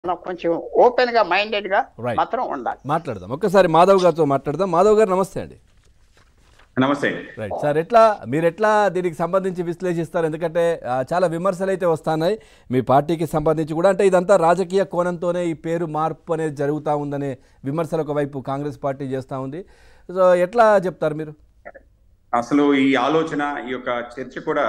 మనం కొంచెం ఓపెన్ గా మైండెడ్ గా రైట్ మాత్రం ఉండాలి. మాట్లాడదాం. ఒక్కసారి మాధవ్ గారితో మాట్లాడదాం. మాధవ్ గారు నమస్తే అండి. నమస్తే. రైట్ సార్, మీరు ఎట్లా దీనికి సంబంధించి విశ్లేషిస్తారు? ఎందుకంటే చాలా విమర్శలు అయితే వస్తున్నాయి మీ పార్టీకి సంబంధించి కూడా. అంటే ఇదంతా రాజకీయ కోణంతోనే ఈ పేరు మార్పు అనేది జరుగుతూ ఉందనే విమర్శలు ఒకవైపు కాంగ్రెస్ పార్టీ చేస్తూ ఉంది. సో ఎట్లా చెప్తారు మీరు? అసలు ఈ ఆలోచన, ఈ యొక్క చర్చ కూడా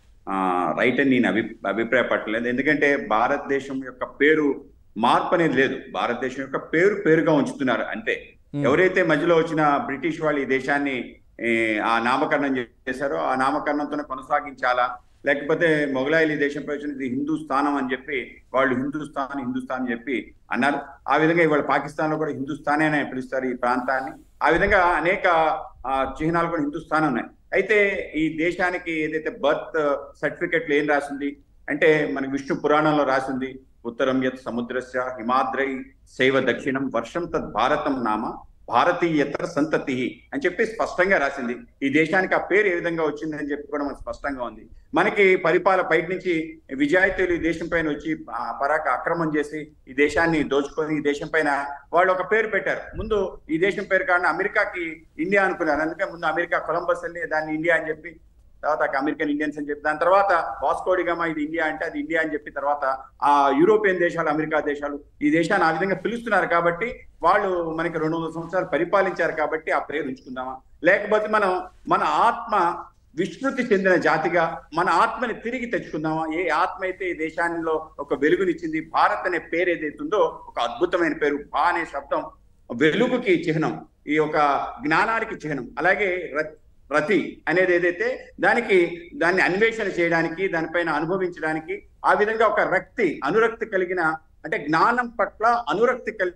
రైట్ అని నేను అభిప్రాయపడలేదు. ఎందుకంటే భారతదేశం యొక్క పేరు మార్పు అనేది లేదు. భారతదేశం యొక్క పేరుగా ఉంచుతున్నారు అంతే. ఎవరైతే మధ్యలో వచ్చిన బ్రిటిష్ వాళ్ళు ఈ దేశాన్ని ఆ నామకరణం చేశారో ఆ నామకరణంతోనే కొనసాగించాలా, లేకపోతే మొఘలాయిలు ఈ దేశంపై వచ్చిన హిందూస్థానం అని చెప్పి వాళ్ళు హిందూస్థాన్ అని చెప్పి అన్నారు. ఆ విధంగా ఇవాళ పాకిస్తాన్ లో కూడా హిందూస్థానే అని పిలుస్తారు ఈ ప్రాంతాన్ని. ఆ విధంగా అనేక చిహ్నాలు కూడా హిందూస్థాన్ ఉన్నాయి. అయితే ఈ దేశానికి ఏదైతే బర్త్ సర్టిఫికెట్లు ఏం రాసింది అంటే మనకి విష్ణు పురాణంలో రాసింది, ఉత్తరం యత్ సముద్రస్య హిమాద్రై శైవ దక్షిణం వర్షం తద్ భారతం నామ భారతీయతర సంతతి అని చెప్పి స్పష్టంగా రాసింది. ఈ దేశానికి ఆ పేరు ఏ విధంగా వచ్చింది అని చెప్పి కూడా మనకు స్పష్టంగా ఉంది. మనకి బయట నుంచి విజాయితీలు ఈ దేశం పైన వచ్చి పరాక అక్రమం చేసి ఈ దేశాన్ని దోచుకొని ఈ దేశం పైన వాళ్ళు ఒక పేరు పెట్టారు. ముందు ఈ దేశం పేరు కారణం అమెరికాకి ఇండియా అనుకున్నారు. అందుకే ముందు అమెరికా కొలంబస్ వెళ్ళి దాన్ని ఇండియా అని చెప్పి, తర్వాత అమెరికన్ ఇండియన్స్ అని చెప్పి, దాని తర్వాత వాస్కోడిగామా ఇది ఇండియా అంటే అది ఇండియా అని చెప్పి, తర్వాత ఆ యూరోపియన్ దేశాలు, అమెరికా దేశాలు ఈ దేశాన్ని ఆ విధంగా పిలుస్తున్నారు. కాబట్టి వాళ్ళు మనకి 200 సంవత్సరాలు పరిపాలించారు కాబట్టి ఆ పేరు ఉంచుకుందామా, లేకపోతే మన ఆత్మ విస్మృతి చెందిన జాతిగా మన ఆత్మని తిరిగి తెచ్చుకుందామా? ఏ ఆత్మ అయితే ఈ దేశాల్లో ఒక వెలుగునిచ్చింది, భారత్ అనే పేరు ఏదైతుందో ఒక అద్భుతమైన పేరు. భా అనే శబ్దం వెలుగుకి చిహ్నం, ఈ ఒక జ్ఞానానికి చిహ్నం. అలాగే రతి అనేది ఏదైతే దాన్ని అన్వేషణ చేయడానికి, దానిపైన అనుభవించడానికి, ఆ విధంగా ఒక అనురక్తి కలిగిన, అంటే జ్ఞానం పట్ల అనురక్తి కలిగి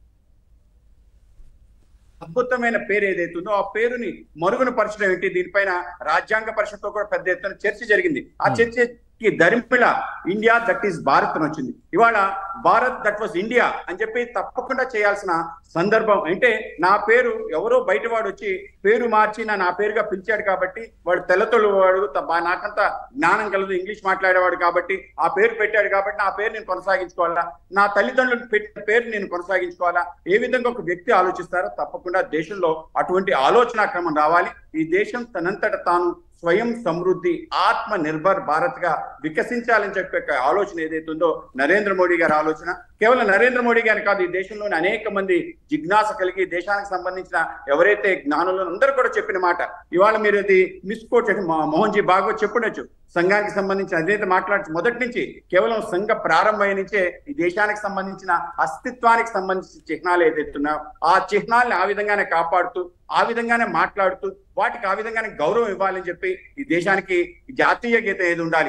అద్భుతమైన పేరు ఏదైతుందో ఆ పేరుని మరుగున పరచడం ఏంటి? దీనిపైన రాజ్యాంగ పరిషత్తో కూడా పెద్ద ఎత్తున చర్చ జరిగింది. ఆ చర్చకి దరిమిళ ఇండియా దట్ ఈస్ భారత్ అని వచ్చింది. ఇవాళ భారత్ దట్ వాజ్ ఇండియా అని చెప్పి తప్పకుండా చేయాల్సిన సందర్భం. అంటే నా పేరు ఎవరో బయటవాడు వచ్చి పేరు మార్చి నా పేరుగా పిలిచాడు కాబట్టి, వాడు తెల్లతోలు వాడు, నాకంత జ్ఞానం కలదు, ఇంగ్లీష్ మాట్లాడేవాడు కాబట్టి ఆ పేరు పెట్టాడు కాబట్టి నా పేరు నేను కొనసాగించుకోవాలా, నా తల్లిదండ్రులు పెట్టిన పేరు నేను కొనసాగించుకోవాలా? ఏ విధంగా ఒక వ్యక్తి ఆలోచిస్తారో తప్పకుండా దేశంలో అటువంటి ఆలోచన క్రమం రావాలి. ఈ దేశం తనంతట తాను స్వయం సమృద్ధి ఆత్మ నిర్భర్ భారత్ గా వికసించాలని చెప్పే ఆలోచన ఏదైతుందో నరేంద్ర మోడీ గారి ఆలోచన. కేవలం నరేంద్ర మోడీ గారి కాదు, ఈ దేశంలోని అనేక మంది జిజ్ఞాస కలిగి దేశానికి సంబంధించిన ఎవరైతే జ్ఞానులు అందరూ కూడా చెప్పిన మాట. ఇవాళ మీరు అది మిస్కోట్ మోహన్ జీ భాగవత్ చెప్పుండొచ్చు, సంఘానికి సంబంధించిన అదైతే మాట్లాడచ్చు. మొదటి నుంచి కేవలం సంఘ ప్రారంభం నుంచే ఈ దేశానికి సంబంధించిన అస్తిత్వానికి సంబంధించిన చిహ్నాలు ఏదైతున్నాయో ఆ చిహ్నాల్ని ఆ విధంగానే కాపాడుతూ, ఆ విధంగానే మాట్లాడుతూ, వాటికి ఆ విధంగానే గౌరవం ఇవ్వాలని చెప్పి ఈ దేశానికి జాతీయ గీతం ఏది ఉండాలి,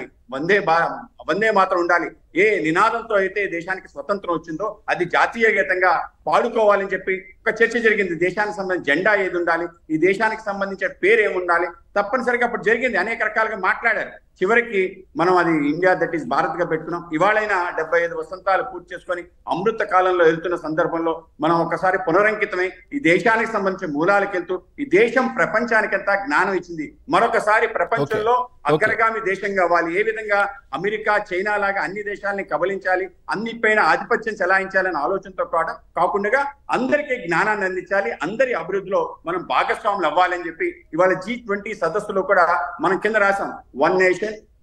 వందే మాత్రం ఉండాలి. ఏ నినాదంతో అయితే దేశానికి స్వతంత్రం వచ్చిందో అది జాతీయ గీతంగా పాడుకోవాలని చెప్పి ఒక చర్చ జరిగింది. దేశానికి సంబంధించిన జెండా ఏది ఉండాలి, ఈ దేశానికి సంబంధించిన పేరు ఏముండాలి, తప్పనిసరిగా అప్పుడు జరిగింది. అనేక రకాలుగా మాట్లాడారు. చివరికి మనం అది ఇండియా దట్ ఈస్ భారత్ గా పెట్టుకున్నాం. ఇవాళైనా 75 వసంతాలు పూర్తి చేసుకొని అమృత కాలంలో వెళ్తున్న సందర్భంలో మనం ఒకసారి పునరంకితమై ఈ దేశానికి సంబంధించిన మూలాలకు వెళ్తూ, ఈ దేశం ప్రపంచానికంతా జ్ఞానం ఇచ్చింది. మరొకసారి ప్రపంచంలో అగ్రగామి దేశం కావాలి. ఏ విధంగా అమెరికా, చైనా లాగా అన్ని దేశాలని కబలించాలి, అన్నిపైన ఆధిపత్యం చెలాయించాలనే ఆలోచనతో కాకుండా అందరికీ జ్ఞానాన్ని అందించాలి, అందరి అభివృద్ధిలో మనం భాగస్వాములు అవ్వాలని చెప్పి ఇవాళ G20 సదస్సులో కూడా మనం కింద రాసాం, one nation,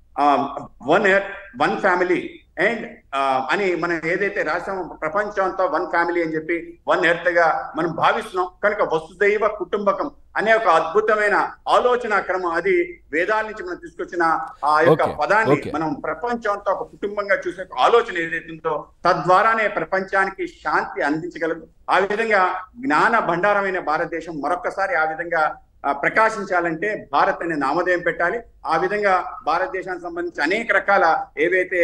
one earth, one family and అని మనం ఏదైతే రాసామో ప్రపంచం అంతా వన్ ఫ్యామిలీ అని చెప్పి వన్ ఎర్త్ గా మనం భావిస్తున్నాం. కనుక వసుదైవ కుటుంబకం అనే ఒక అద్భుతమైన ఆలోచన క్రమం, అది వేదాల నుంచి మనం తీసుకొచ్చిన ఆ యొక్క పదాన్ని మనం ప్రపంచం అంతా ఒక కుటుంబంగా చూసే ఆలోచన ఏదైతుందో తద్వారానే ప్రపంచానికి శాంతి అందించగలదు. ఆ విధంగా జ్ఞాన భండారమైన భారతదేశం మరొకసారి ఆ విధంగా ప్రకాశించాలంటే భారత్ అనే నామధేయం పెట్టాలి. ఆ విధంగా భారతదేశానికి సంబంధించి అనేక రకాల ఏవైతే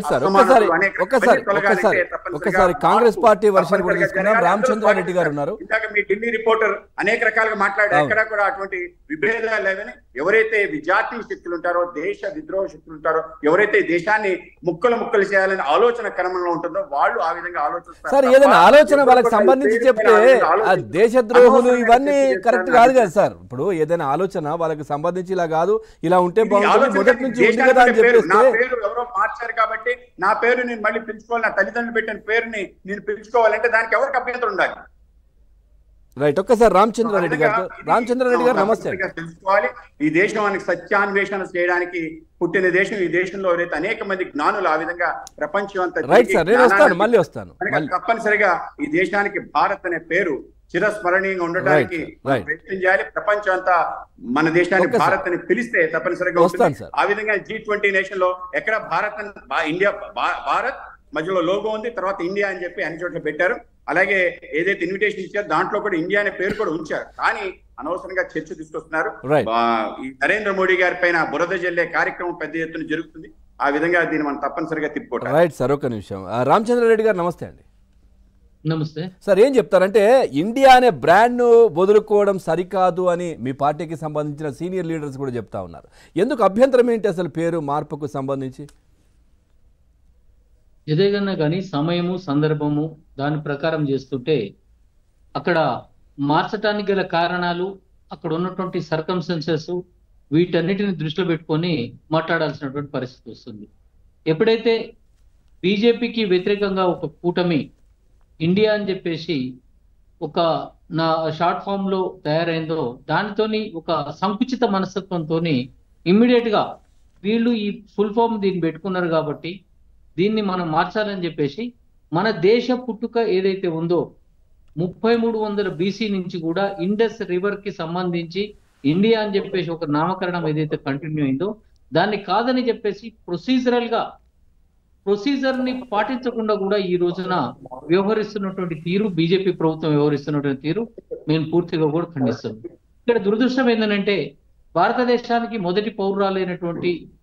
ఒకసారి కాంగ్రెస్ పార్టీ వర్షన్ కూడా తీసుకున్నాం. రామచంద్రారెడ్డి గారు ఉన్నారు. ఇందాక మీ ఢిల్లీ రిపోర్టర్ అనేక రకాలుగా మాట్లాడారు. ఎక్కడ కూడా అటువంటి విభేదాలు లేవని, ఎవరైతే విజాతీయ శక్తులు ఉంటారో, దేశ విద్రోహ శక్తులు ఉంటారో, ఎవరైతే దేశాన్ని ముక్కలు చేయాలని ఆలోచన క్రమంలో ఉంటుందో వాళ్ళు ఆ విధంగా ఆలోచిస్తారు. సార్, ఏదైనా ఆలోచన వాళ్ళకి సంబంధించి చెప్తే దేశద్రోహులు ఇవన్నీ కరెక్ట్ కాదు కదా సార్. ఇప్పుడు ఏదైనా ఆలోచన వాళ్ళకి సంబంధించి ఇలా కాదు, ఇలా ఉంటే ఇది బాగుంటుంది, ఆలోచన మొదటి కాదు. నుంచి ఉంది దేశానికి కదా అని పేరు, నా చెప్పేస్తే పేరు ఎవరో మార్చారు కాబట్టి నా పేరు నేను మళ్ళీ పిలుచుకోవాలి, నా తల్లిదండ్రులు పెట్టిన పేరుని నేను పిలుచుకోవాలంటే దానికి ఎవరికి అభ్యంతరం ఉండాలి? రైట్. ఒక్కసారి రామచంద్రారెడ్డి గారు, రామచంద్రారెడ్డి గారు నమస్తే. తెలుసుకోవాలి. ఈ దేశానికి సత్యాన్వేషణ చేయడానికి పుట్టిన దేశం. ఈ దేశంలో ఎవరైతే అనేక మంది జ్ఞానులు ఆ విధంగా ప్రపంచం అంతా రైట్ సార్, నేను వస్తాను, మళ్ళీ వస్తాను. తప్పనిసరిగా ఈ దేశానికి భారత్ అనే పేరు చిరస్మరణీయంగా ఉండడానికి ప్రయత్నం చేయాలి. ప్రపంచం అంతా మన దేశానికి భారత్ అని పిలిస్తే తప్పనిసరిగా వస్తుంది. ఆ విధంగా G20 నేషన్ లో ఎక్కడ భారత్ ఇండియా, భారత్ మధ్యలో లోగో ఉంది, తర్వాత ఇండియా అని చెప్పి అన్ని చోట్ల పెట్టారు. అలాగే ఏదైతే ఇన్విటేషన్ ఇచ్చారో దాంట్లో కూడా ఇండియా అనే పేరు కూడా ఉంచారు. కానీ అనవసరంగా చర్చ తీసుకొస్తున్నారు. ఈ నరేంద్ర మోడీ గారి పైన బురద జల్లే కార్యక్రమం పెద్ద ఎత్తున జరుగుతుంది. ఆ విధంగా దీన్ని మనం తప్పనిసరిగా తిప్పుకోవటం. రైట్ సార్, ఒక్క నిమిషం. రామచంద్రారెడ్డి గారు నమస్తే అండి. నమస్తే సార్. ఏం చెప్తారంటే ఇండియా అనే బ్రాండ్ను వదులుకోవడం సరికాదు అని మీ పార్టీకి సంబంధించిన సీనియర్ లీడర్స్ కూడా చెప్తా ఉన్నారు. ఎందుకు అభ్యంతరం ఏంటి అసలు పేరు మార్పుకు సంబంధించి? ఏదైనా కానీ సమయము సందర్భము దాని ప్రకారం చేస్తుంటే అక్కడ మార్చడానికి గల కారణాలు, అక్కడ ఉన్నటువంటి సర్కమ్స్టెన్సెస్, వీటన్నిటిని దృష్టిలో పెట్టుకొని మాట్లాడాల్సినటువంటి పరిస్థితి వస్తుంది. ఎప్పుడైతే బీజేపీకి వ్యతిరేకంగా ఒక కూటమి ఇండియా అని చెప్పేసి ఒక నా షార్ట్ ఫామ్ లో తయారైందో, దానితోని ఒక సంకుచిత మనస్తత్వంతో ఇమ్మీడియట్ గా వీళ్ళు ఈ ఫుల్ ఫామ్ దీన్ని పెట్టుకున్నారు కాబట్టి దీన్ని మనం మార్చాలని చెప్పేసి మన దేశ పుట్టుక ఏదైతే ఉందో 3300 BC నుంచి కూడా ఇండస్ రివర్ కి సంబంధించి ఇండియా అని చెప్పేసి ఒక నామకరణం ఏదైతే కంటిన్యూ అయిందో దాన్ని కాదని చెప్పేసి ప్రొసీజర్ ని పాటించకుండా కూడా ఈ రోజున వ్యవహరిస్తున్నటువంటి తీరు, బీజేపీ ప్రభుత్వం వ్యవహరిస్తున్నటువంటి తీరు మేము పూర్తిగా కూడా ఖండిస్తాం. ఇక్కడ దురదృష్టం ఏంటంటే భారతదేశానికి మొదటి పౌరురాలైనటువంటి